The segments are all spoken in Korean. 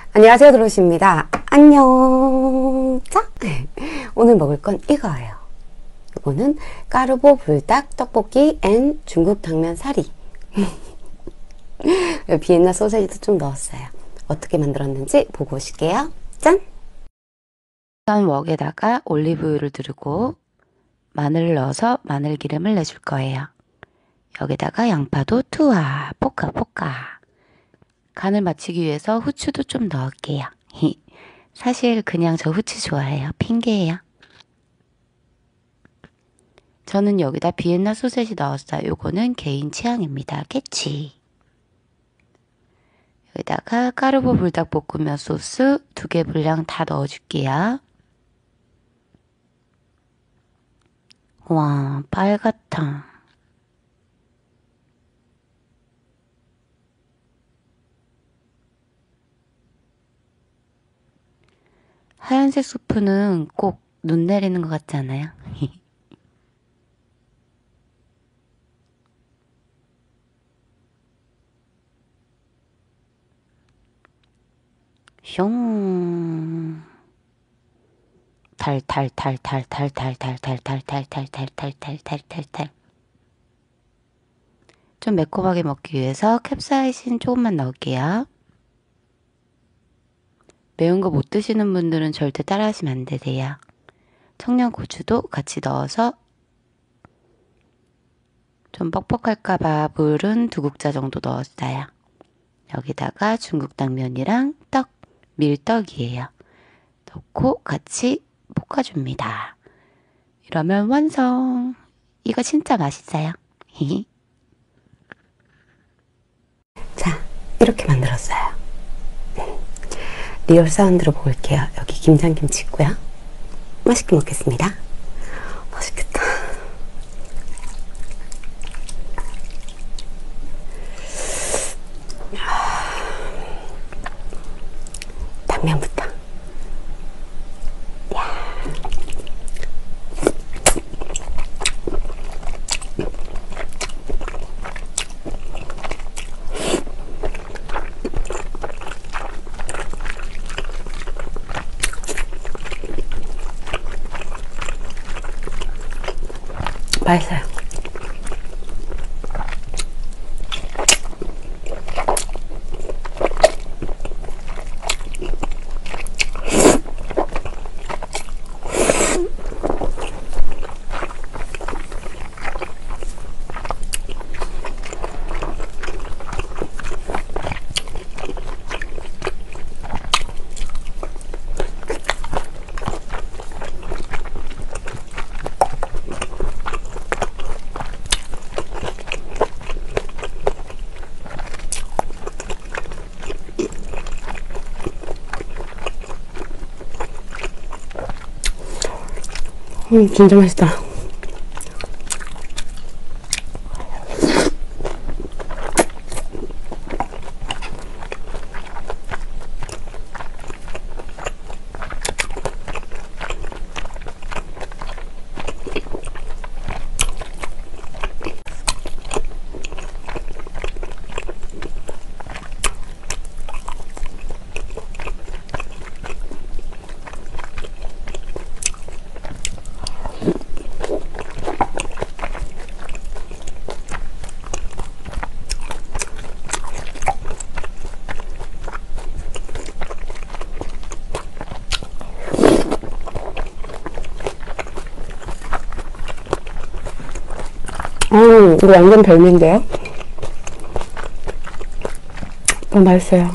안녕하세요, 드로시입니다. 안녕. 자, 오늘 먹을 건 이거예요. 이거는 까르보 불닭 떡볶이 앤 중국 당면 사리. 비엔나 소세지도 좀 넣었어요. 어떻게 만들었는지 보고 오실게요. 짠! 우선 웍에다가 올리브유를 두르고 마늘을 넣어서 마늘기름을 내줄 거예요. 여기다가 양파도 투하, 볶아. 간을 맞추기 위해서 후추도 좀 넣을게요. 사실 그냥 저 후추 좋아해요. 핑계예요. 저는 여기다 비엔나 소세지 넣었어요. 요거는 개인 취향입니다. 캐치. 여기다가 까르보 불닭볶음면 소스 2개 분량 다 넣어줄게요. 와, 빨갛다. 하얀색 수프는 꼭 눈 내리는 것 같지 않아요? 숑. 탈. 좀 매콤하게 먹기 위해서 캡사이신 조금만 넣을게요. 매운 거 못 드시는 분들은 절대 따라 하시면 안 되세요. 청양고추도 같이 넣어서 좀 뻑뻑할까봐 물은 2국자 정도 넣었어요. 여기다가 중국 당면이랑 떡, 밀떡이에요. 넣고 같이 볶아줍니다. 이러면 완성! 이거 진짜 맛있어요. 자, 이렇게 만들었어요. 리얼 사운드로 볼게요. 여기 김장김치 있고요. 맛있게 먹겠습니다. 맛있겠다. 당면부터. 맛있어요. 진짜 맛있다. 이거 완전 별미인데요? 맛있어요.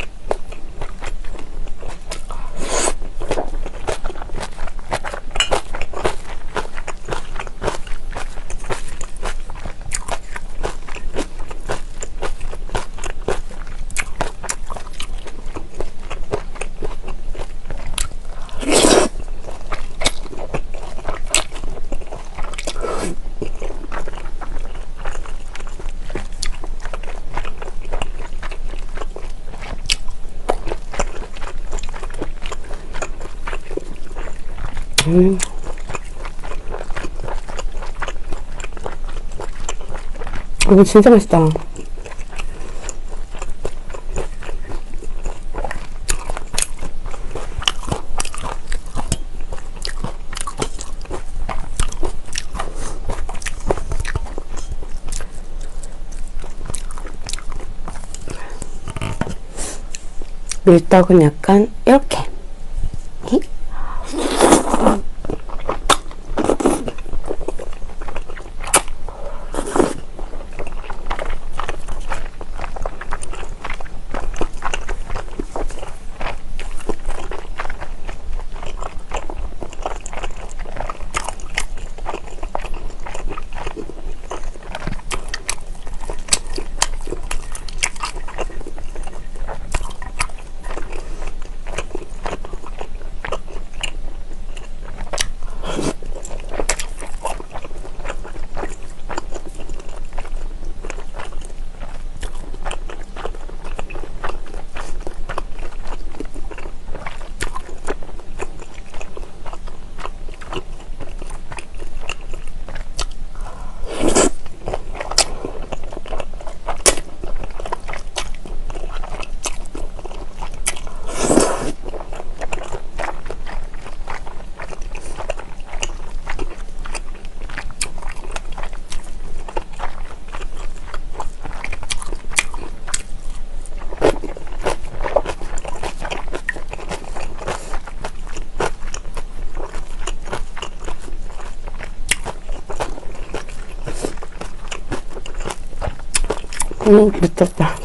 이거 진짜 맛있다. 밀떡은 약간 이렇게. 미쳤다.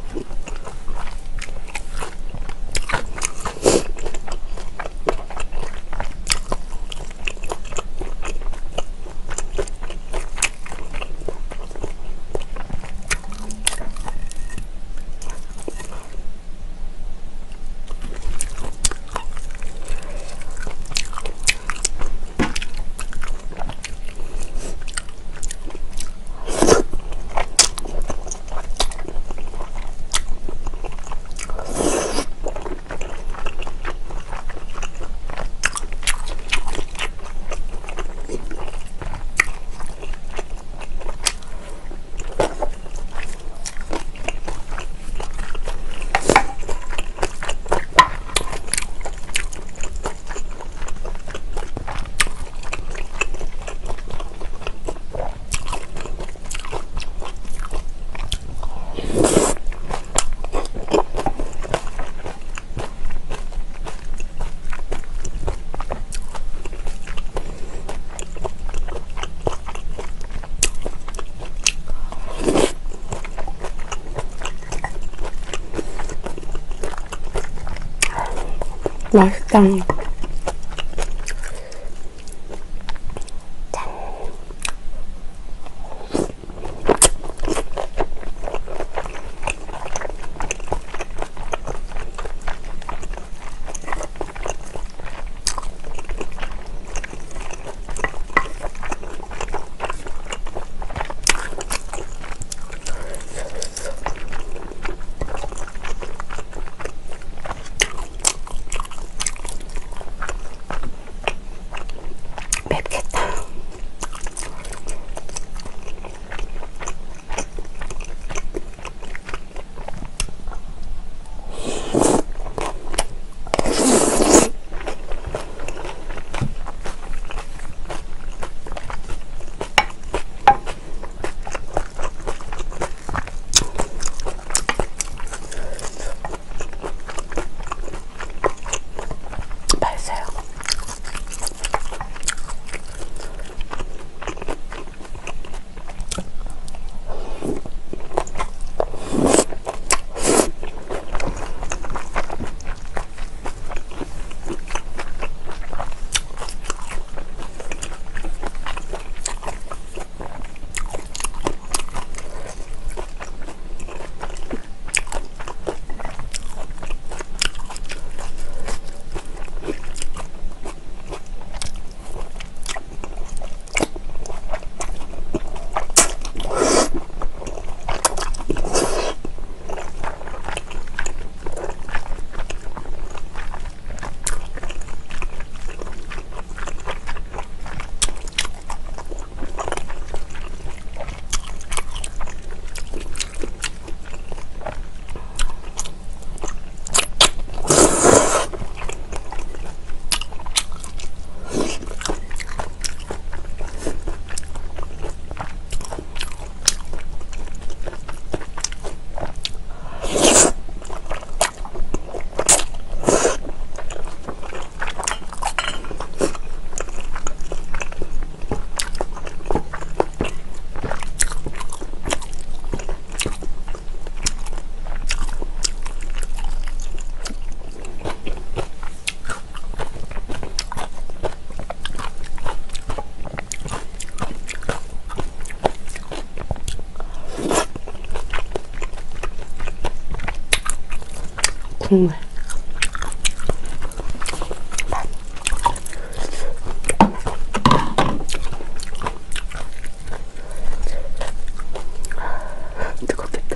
맛있다. 국물. 뜨겁겠다.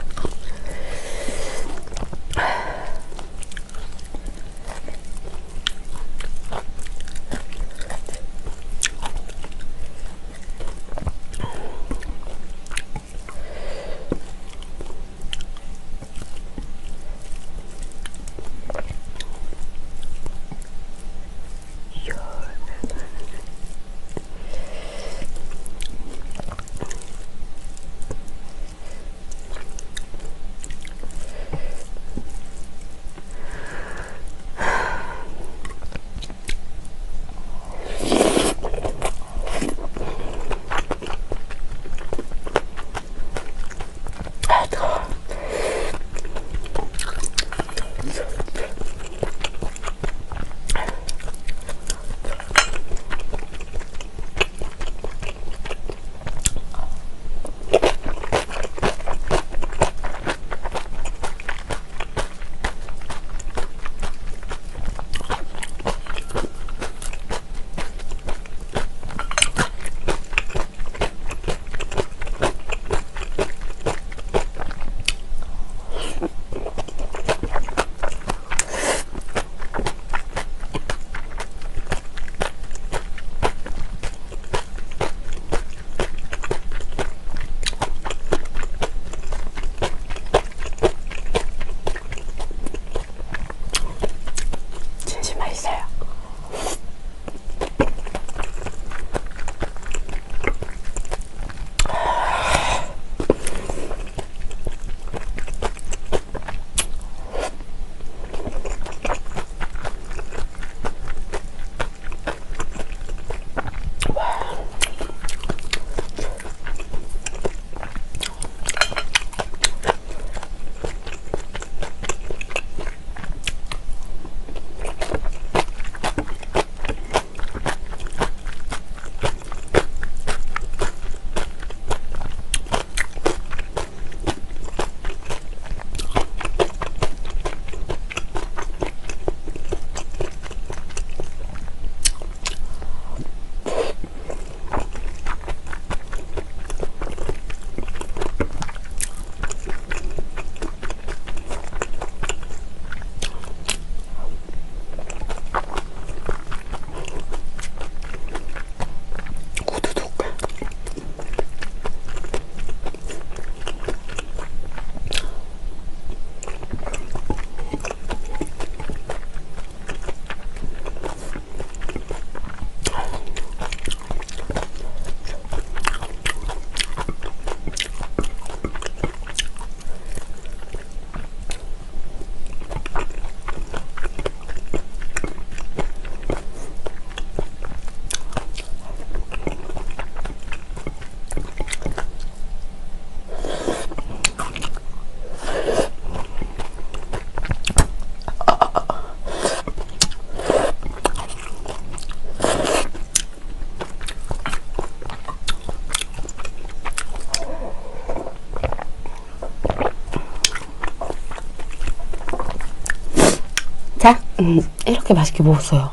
자, 이렇게 맛있게 먹었어요.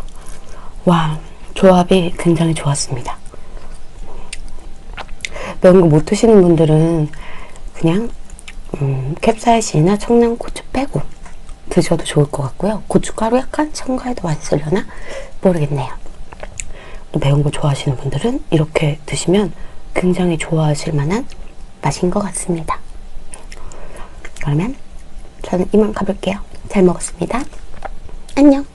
와, 조합이 굉장히 좋았습니다. 매운 거 못 드시는 분들은 그냥 캡사이신이나 청양고추 빼고 드셔도 좋을 것 같고요. 고춧가루 약간 첨가해도 맛있으려나 모르겠네요. 매운 거 좋아하시는 분들은 이렇게 드시면 굉장히 좋아하실 만한 맛인 것 같습니다. 그러면 저는 이만 가볼게요. 잘 먹었습니다. 안녕.